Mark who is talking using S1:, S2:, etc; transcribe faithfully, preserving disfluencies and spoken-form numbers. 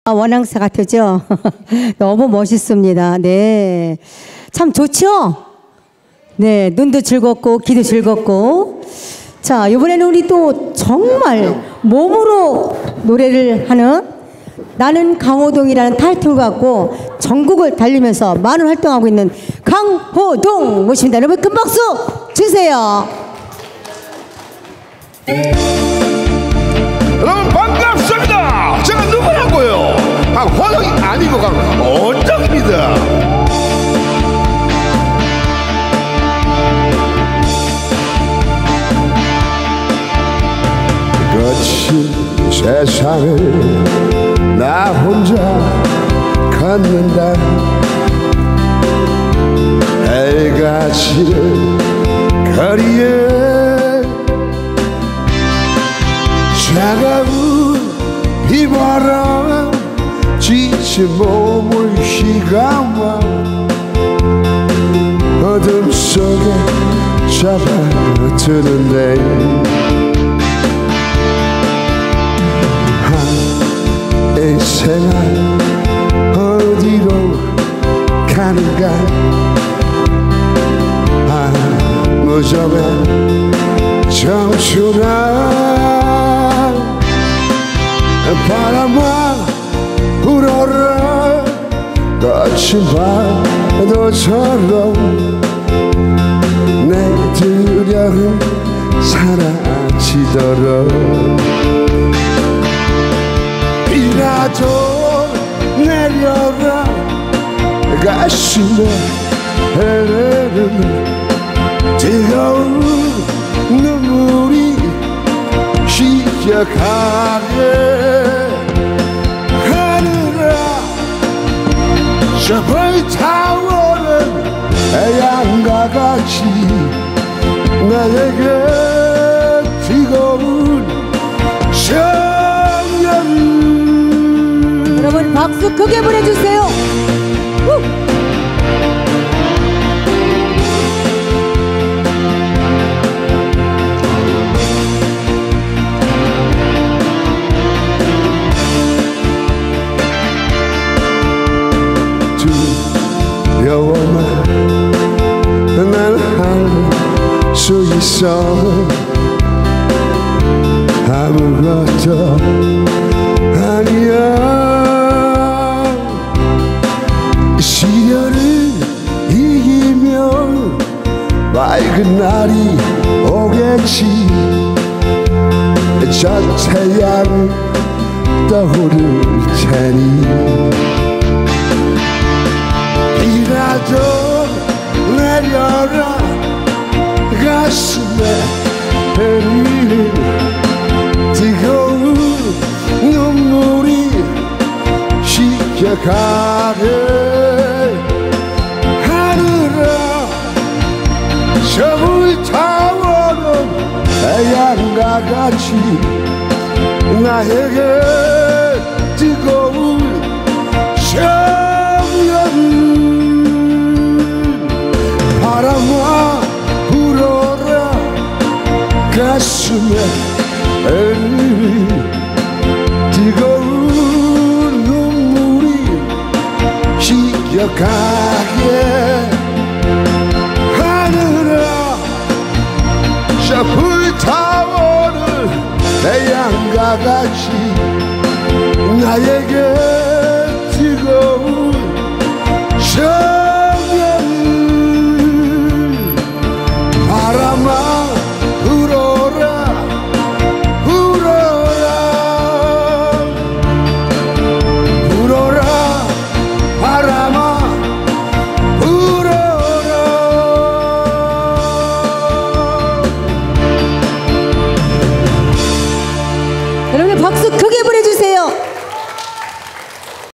S1: 원앙사 같으죠? 너무 멋있습니다. 네. 참 좋죠? 네. 눈도 즐겁고, 귀도 즐겁고. 자, 이번에는 우리 또 정말 몸으로 노래를 하는 나는 강호동이라는 타이틀 갖고 전국을 달리면서 많은 활동하고 있는 강호동 모십니다. 여러분 큰 박수 주세요.
S2: 여러분 반갑습니다. 제가 누구라고요? 강호동이 아니고 강호동입니다. 거친 세상을 나 혼자 걷는다. 해가 지는 거리에 차가운 비바람 지친 몸을 휘감아 어둠 속에 잡아드는데 이 생활 어디로 가는가. 아 무정한 청춘아 바람아 불어라. 거친 파도처럼 내 두려움 사라지도록 비라도 내려라. 가슴에 흐르는 뜨거운 눈물이 시작하게. 하늘아 저 불타오른 태양과 같이 나에게 뜨거운
S1: 여러분 박수 크게 보내주세요. 후!
S2: 두려워만 난 할 수 있어. 아무것도 아니야. 시련을 이기면 맑은 날이 오겠지. 저 태양 떠오를 테니 비라도 내려라. 가슴에 흐르는 뜨거운 눈물이 시켜가게. 하늘아 저 불타오른 태양과 같이 나에게 뜨거운 청년. 바람아 불어라. 가슴에 흐르는 뜨거운 눈물이 시켜가게. 하늘아 저 불타오른 태양과 같이 나에게